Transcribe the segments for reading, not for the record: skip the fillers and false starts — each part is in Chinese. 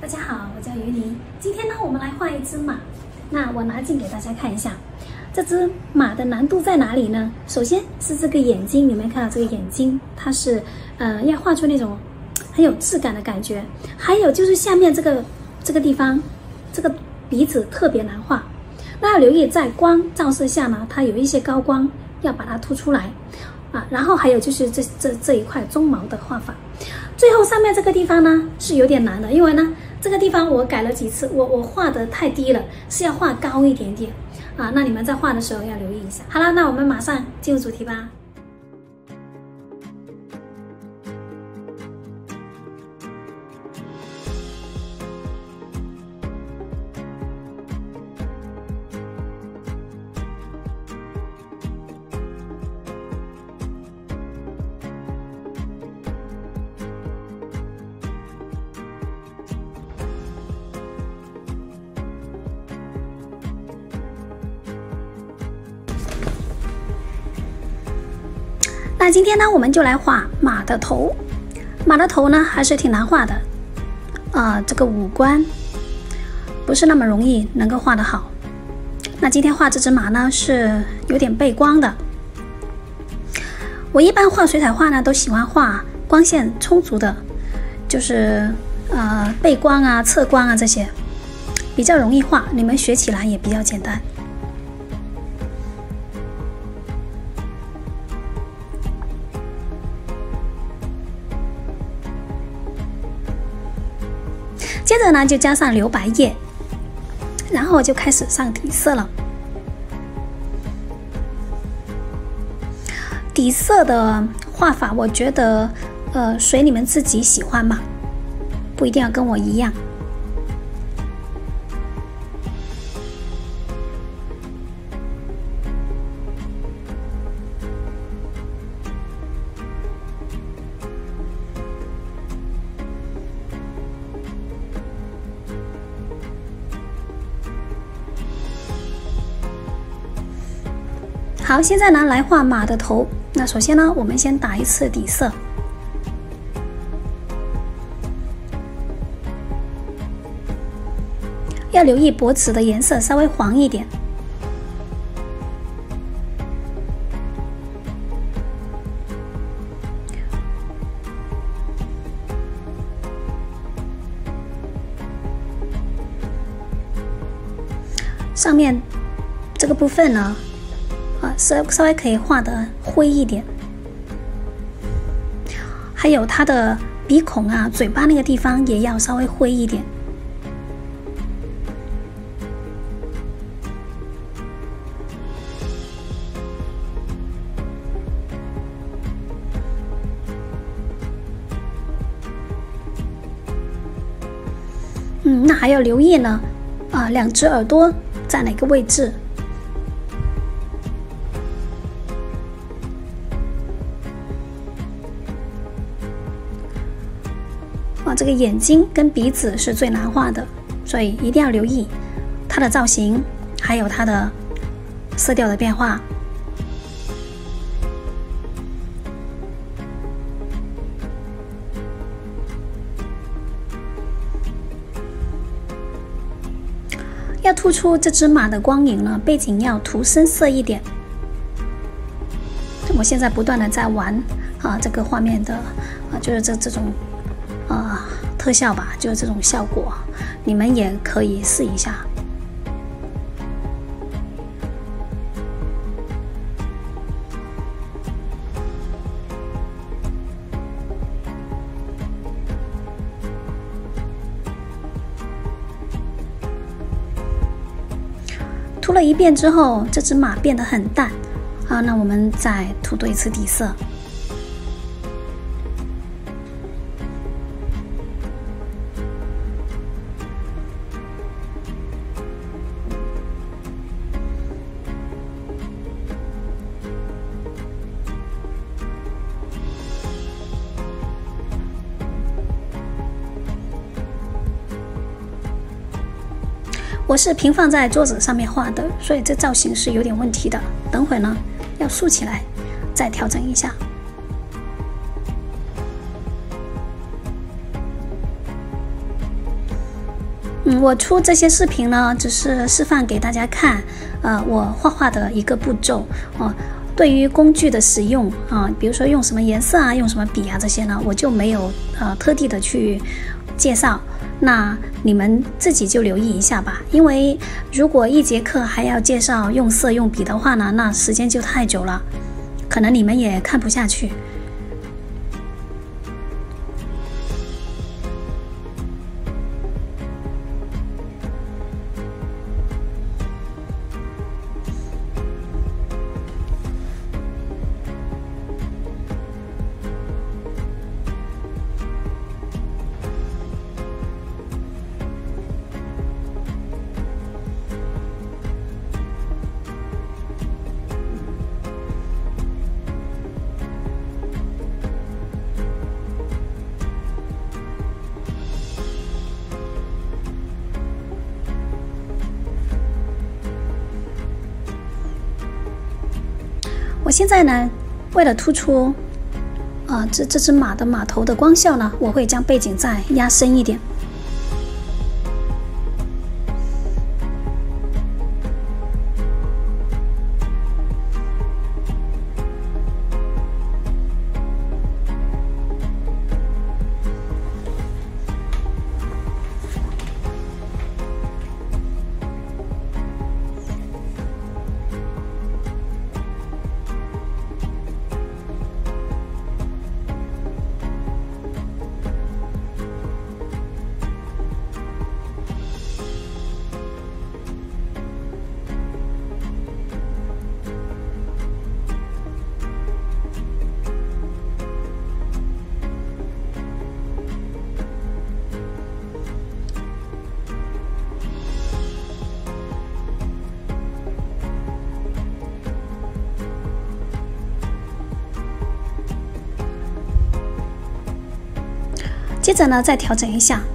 家好，我叫于妮。今天呢，我们来画一只马。那我拿近给大家看一下，这只马的难度在哪里呢？首先是这个眼睛，你们看到这个眼睛，它是要画出那种很有质感的感觉。还有就是下面这个地方，这个鼻子特别难画。那要留意在光照射下呢，它有一些高光，要把它凸出来啊。然后还有就是这一块鬃毛的画法。最后上面这个地方呢是有点难的，因为呢这个地方我改了几次，我画的太低了，是要画高一点点啊。那你们在画的时候要留意一下。好了，那我们马上进入主题吧。那今天呢，我们就来画马的头。马的头呢，还是挺难画的，这个五官不是那么容易能够画得好。那今天画这只马呢，是有点背光的。我一般画水彩画呢，都喜欢画光线充足的，就是背光啊、侧光啊这些，比较容易画，你们学起来也比较简单。接着呢，就加上留白液，然后就开始上底色了。底色的画法，我觉得随你们自己喜欢吧，不一定要跟我一样。好，现在呢来画马的头。那首先呢，我们先打一次底色，要留意脖子的颜色稍微黄一点。上面这个部分呢，稍微可以画得灰一点，还有它的鼻孔啊、嘴巴那个地方也要稍微灰一点。那还要留意呢，两只耳朵在哪个位置？这个眼睛跟鼻子是最难画的，所以一定要留意它的造型，还有它的色调的变化。要突出这只马的光影呢，背景要涂深色一点。我现在不断的在玩这个画面的就是这种特效吧，就是这种效果，你们也可以试一下。涂了一遍之后，这只马变得很淡那我们再涂多一次底色。我是平放在桌子上面画的，所以这造型是有点问题的。等会呢，要竖起来，再调整一下。 我出这些视频呢，只是示范给大家看，我画画的一个步骤对于工具的使用比如说用什么颜色啊，用什么笔啊这些呢，我就没有特地的去介绍。那你们自己就留意一下吧，因为如果一节课还要介绍用色用笔的话呢，那时间就太久了，可能你们也看不下去。我现在呢，为了突出这只马的马头的光效呢，我会将背景再压深一点。接着呢，再调整一下，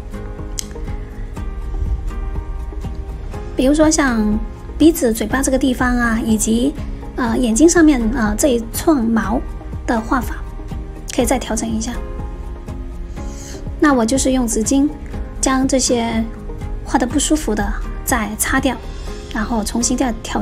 比如说像鼻子、嘴巴这个地方啊，以及眼睛上面这一串毛的画法，可以再调整一下。那我就是用纸巾将这些画的不舒服的再擦掉，然后重新再调。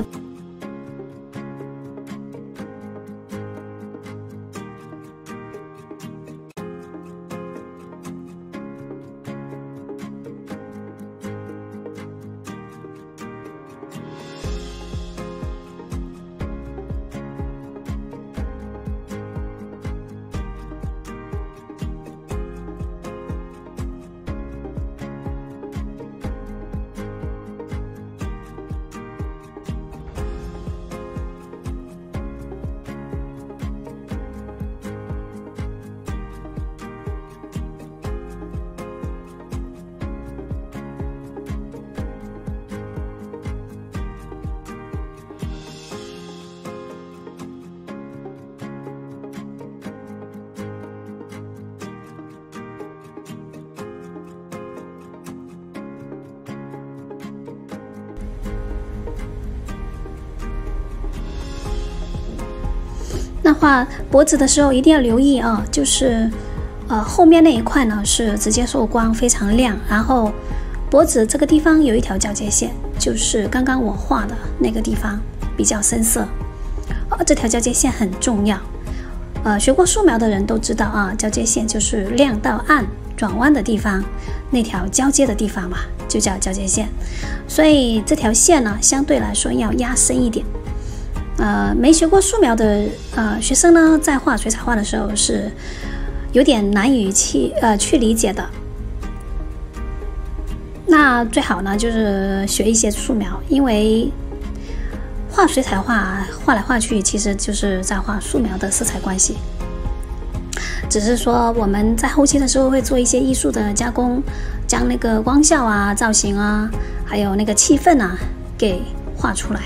那画脖子的时候一定要留意啊，就是后面那一块呢是直接受光，非常亮，然后脖子这个地方有一条交界线，就是刚刚我画的那个地方比较深色，这条交界线很重要。学过素描的人都知道啊，交界线就是亮到暗转弯的地方，那条交接的地方嘛，就叫交界线。所以这条线呢，相对来说要压深一点。没学过素描的学生呢，在画水彩画的时候是有点难以去理解的。那最好呢，就是学一些素描，因为画水彩画画来画去，其实就是在画素描的色彩关系。只是说我们在后期的时候会做一些艺术的加工，将那个光效啊、造型啊，还有那个气氛啊，给画出来。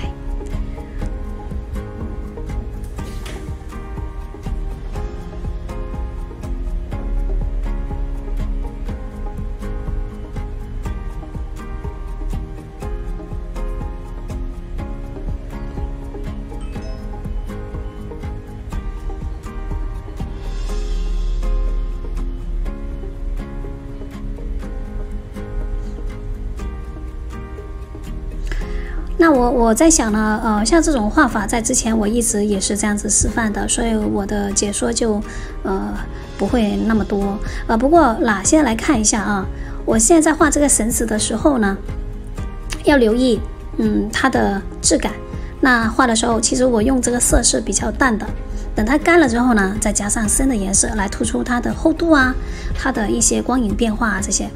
那我在想呢，像这种画法在之前我一直也是这样子示范的，所以我的解说就不会那么多。不过现在来看一下啊，我现在在画这个绳子的时候呢，要留意它的质感。那画的时候，其实我用这个色是比较淡的，等它干了之后呢，再加上深的颜色来突出它的厚度啊，它的一些光影变化啊这些。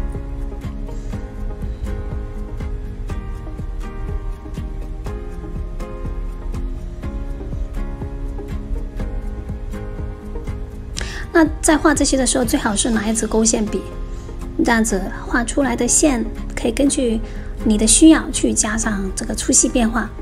那在画这些的时候，最好是拿一支勾线笔，这样子画出来的线可以根据你的需要去加上这个粗细变化。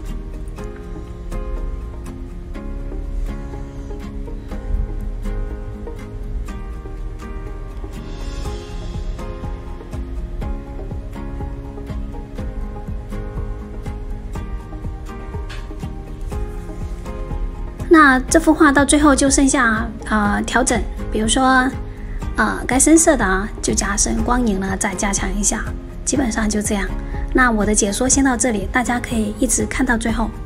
那这幅画到最后就剩下调整，比如说该深色的就加深光影了，再加强一下，基本上就这样。那我的解说先到这里，大家可以一直看到最后。